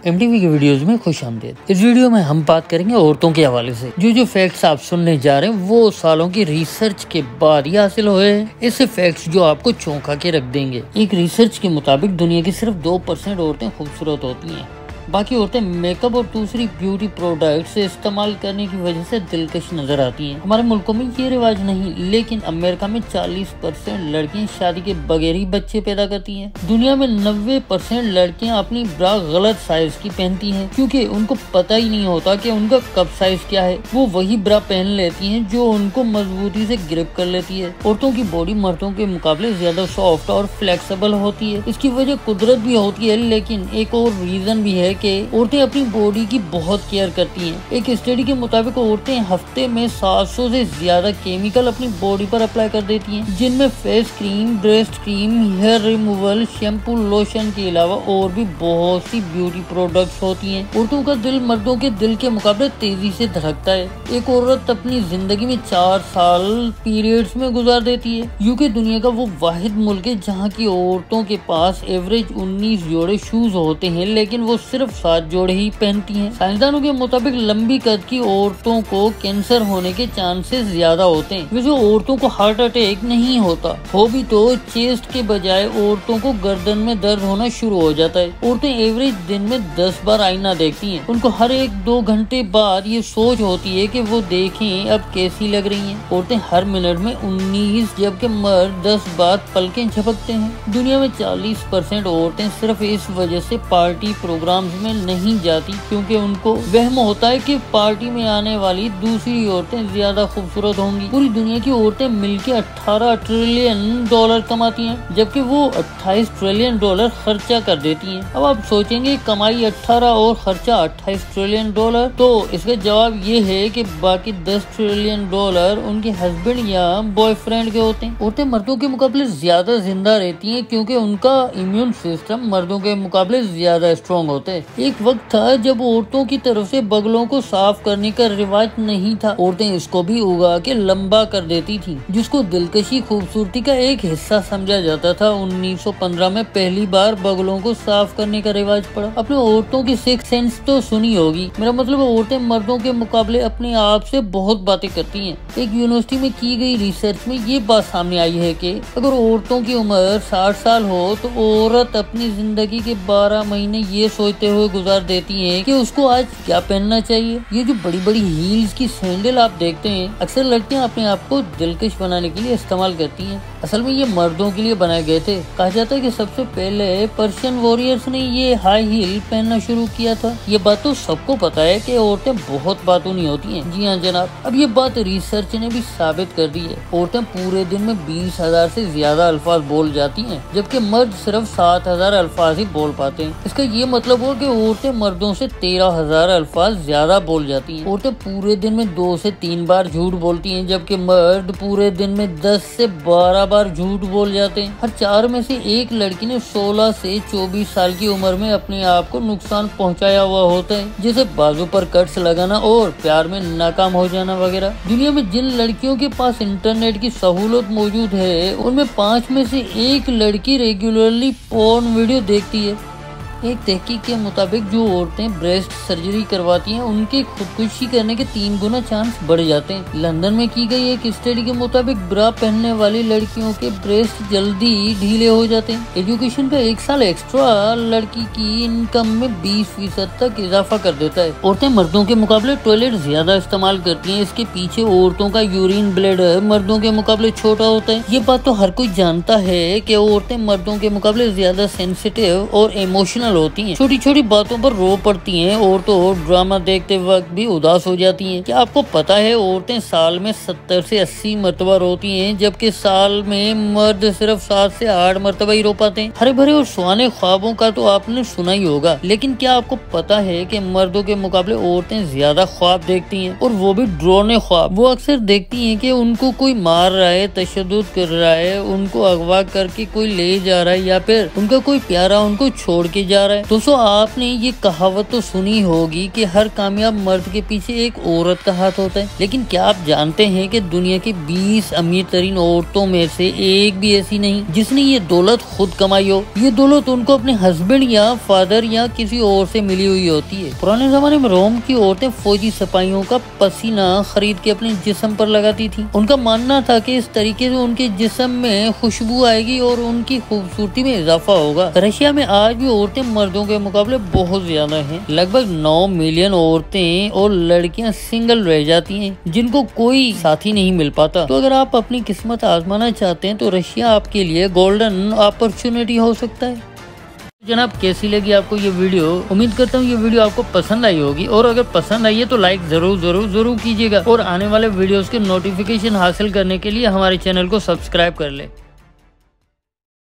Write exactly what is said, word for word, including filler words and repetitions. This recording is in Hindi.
एमटीवी के वीडियोस में खुश आमदीद। इस वीडियो में हम बात करेंगे औरतों के हवाले से। जो जो फैक्ट्स आप सुनने जा रहे हैं वो सालों की रिसर्च के बाद ही हासिल हुए हैं। ऐसे फैक्ट्स जो आपको चौंका के रख देंगे। एक रिसर्च के मुताबिक दुनिया की सिर्फ दो परसेंट औरतें खूबसूरत होती हैं। बाकी औरतें मेकअप और दूसरी ब्यूटी प्रोडक्ट्स इस्तेमाल करने की वजह से दिलकश नजर आती हैं। हमारे मुल्कों में ये रिवाज नहीं, लेकिन अमेरिका में चालीस परसेंट लड़कियां शादी के बगैर ही बच्चे पैदा करती हैं। दुनिया में नब्बे परसेंट लड़कियां अपनी ब्रा गलत साइज की पहनती हैं, क्योंकि उनको पता ही नहीं होता कि उनका कब साइज क्या है। वो वही ब्रा पहन लेती हैं जो उनको मजबूती से ग्रिप कर लेती है। औरतों की बॉडी मर्दों के मुकाबले ज्यादा सॉफ्ट और फ्लेक्सिबल होती है। इसकी वजह कुदरत भी होती है, लेकिन एक और रीजन भी है कि औरतें अपनी बॉडी की बहुत केयर करती हैं। एक स्टडी के मुताबिक औरतें हफ्ते में सात सौ से ज्यादा केमिकल अपनी बॉडी पर अप्लाई कर देती हैं, जिनमें face cream, breast cream, hair removal, shampoo, lotion के अलावा और भी बहुत सी ब्यूटी प्रोडक्ट्स होती हैं। औरतों का दिल मर्दों के दिल के मुकाबले तेजी से धड़कता है। एक औरत अपनी जिंदगी में चार साल पीरियड्स में गुजार देती है। यूके दुनिया का वो वाहिद मुल्क है जहाँ की औरतों के पास एवरेज उन्नीस जोड़े शूज होते हैं, लेकिन वो सिर्फ सात जोड़े ही पहनती हैं। साइंसदानों के मुताबिक लंबी कद की औरतों को कैंसर होने के चांसेस ज्यादा होते हैं। वैसे औरतों को हार्ट अटैक नहीं होता, हो भी तो चेस्ट के बजाय औरतों को गर्दन में दर्द होना शुरू हो जाता है। औरतें एवरेज दिन में दस बार आईना देखती हैं। उनको हर एक दो घंटे बाद ये सोच होती है कि वो देखें अब कैसी लग रही हैं। औरतें हर मिनट में उन्नीस जबकि मर्द दस बार पलकें झपकते हैं। दुनिया में चालीस परसेंट औरतें सिर्फ इस वजह से पार्टी प्रोग्राम में नहीं जाती क्योंकि उनको वहम होता है कि पार्टी में आने वाली दूसरी औरतें ज्यादा खूबसूरत होंगी। पूरी दुनिया की औरतें मिलकर अठारह ट्रिलियन डॉलर कमाती हैं, जबकि वो अट्ठाईस ट्रिलियन डॉलर खर्चा कर देती हैं। अब आप सोचेंगे कमाई अठारह और खर्चा अट्ठाईस ट्रिलियन डॉलर, तो इसका जवाब ये है कि बाकी दस ट्रिलियन डॉलर उनके हस्बैंड या बॉयफ्रेंड के होते हैं। औरतें मर्दों के मुकाबले ज्यादा जिंदा रहती हैं क्योंकि उनका इम्यून सिस्टम मर्दों के मुकाबले ज्यादा स्ट्रॉन्ग होता है। एक वक्त था जब औरतों की तरफ से बगलों को साफ करने का रिवाज नहीं था। औरतें इसको भी उगा के लंबा कर देती थी, जिसको दिलकशी खूबसूरती का एक हिस्सा समझा जाता था। उन्नीस सौ पंद्रह में पहली बार बगलों को साफ करने का रिवाज पड़ा। अपने औरतों की सिक्स सेंस तो सुनी होगी, मेरा मतलब औरतें मर्दों के मुकाबले अपने आप से बहुत बातें करती हैं। एक यूनिवर्सिटी में की गई रिसर्च में ये बात सामने आई है कि अगर औरतों की उम्र साठ साल हो तो औरत अपनी जिंदगी के बारह महीने ये सोचते हुए गुजार देती हैं कि उसको आज क्या पहनना चाहिए। ये जो बड़ी बड़ी हील्स की सैंडल आप देखते हैं, अक्सर लड़कियां अपने आप को दिलकश बनाने के लिए इस्तेमाल करती हैं। असल में ये मर्दों के लिए बनाए गए थे। कहा जाता है कि सबसे पहले पर्शियन वॉरियर्स ने ये हाई हील पहनना शुरू किया था। ये बात तो सबको पता है कि औरतें बहुत बातूनी होती हैं। जी हाँ जनाब, अब ये बात रिसर्च ने भी साबित कर दी है। औरतें पूरे दिन में बीस हजार से ज्यादा अल्फाज बोल जाती हैं, जबकि मर्द सिर्फ सात हजार अल्फाज ही बोल पाते हैं। इसका ये मतलब हो कि औरतें मर्दों से तेरह हजार अल्फाज ज्यादा बोल जाती हैं। औरतें पूरे दिन में दो से तीन बार झूठ बोलती हैं, जबकि मर्द पूरे दिन में दस से बारह बार झूठ बोल जाते हैं। हर चार में से एक लड़की ने सोलह से चौबीस साल की उम्र में अपने आप को नुकसान पहुंचाया हुआ होता है, जैसे बाजू पर कट्स लगाना और प्यार में नाकाम हो जाना वगैरह। दुनिया में जिन लड़कियों के पास इंटरनेट की सहूलत मौजूद है, उनमें पाँच में से एक लड़की रेगुलरली पोर्न वीडियो देखती है। एक तहकीक के मुताबिक जो औरतें ब्रेस्ट सर्जरी करवाती हैं, उनके खुदकुशी करने के तीन गुना चांस बढ़ जाते हैं। लंदन में की गई एक स्टडी के मुताबिक ब्रा पहनने वाली लड़कियों के ब्रेस्ट जल्दी ढीले हो जाते हैं। एजुकेशन का एक साल एक्स्ट्रा लड़की की इनकम में बीस फीसद तक इजाफा कर देता है। औरतें मर्दों के मुकाबले टॉयलेट ज्यादा इस्तेमाल करती हैं। इसके पीछे औरतों का यूरिन ब्लैडर मर्दों के मुकाबले छोटा होता है। ये बात तो हर कोई जानता है कि औरतें मर्दों के मुकाबले ज्यादा सेंसिटिव और इमोशनल होती हैं। छोटी छोटी बातों पर रो पड़ती हैं और तो ड्रामा देखते वक्त भी उदास हो जाती हैं। क्या आपको पता है औरतें साल में सत्तर से अस्सी मरतबा रोती हैं, जबकि साल में मर्द सिर्फ सात से आठ मरतबा ही रो पाते हैं। हरे भरे और सुहाने ख्वाबों का तो आपने सुना ही होगा, लेकिन क्या आपको पता है कि मर्दों के मुकाबले औरतें ज्यादा ख्वाब देखती हैं, और वो भी डरावने ख्वाब। वो अक्सर देखती हैं कि उनको कोई मार रहा है, तशद्दुद कर रहा है, उनको अगवा करके कोई ले जा रहा है, या फिर उनका कोई प्यारा उनको छोड़ के जा जा रहा है। दोस्तों आपने ये कहावत तो सुनी होगी कि हर कामयाब मर्द के पीछे एक औरत का हाथ होता है, लेकिन क्या आप जानते हैं कि दुनिया की बीस अमीर तरीन औरतों में से एक भी ऐसी नहीं जिसने ये दौलत खुद कमाई हो। ये दौलत उनको अपने हस्बैंड या फादर या किसी और से मिली हुई होती है। पुराने जमाने में रोम की औरतें फौजी सिपाहियों का पसीना खरीद के अपने जिस्म पर लगाती थी। उनका मानना था कि इस तरीके से उनके जिस्म में खुशबू आएगी और उनकी खूबसूरती में इजाफा होगा। रशिया में आज भी औरतें मर्दों के मुकाबले बहुत ज्यादा हैं। लगभग नौ मिलियन औरतें और लड़कियां सिंगल रह जाती हैं, जिनको कोई साथी नहीं मिल पाता। तो अगर आप अपनी किस्मत आजमाना चाहते हैं तो रशिया आपके लिए गोल्डन अपॉर्चुनिटी हो सकता है। जनाब कैसी लगी आपको ये वीडियो? उम्मीद करता हूँ ये वीडियो आपको पसंद आई होगी, और अगर पसंद आई है तो लाइक जरूर जरूर जरूर कीजिएगा और आने वाले वीडियोस के नोटिफिकेशन हासिल करने के लिए हमारे चैनल को सब्सक्राइब कर ले।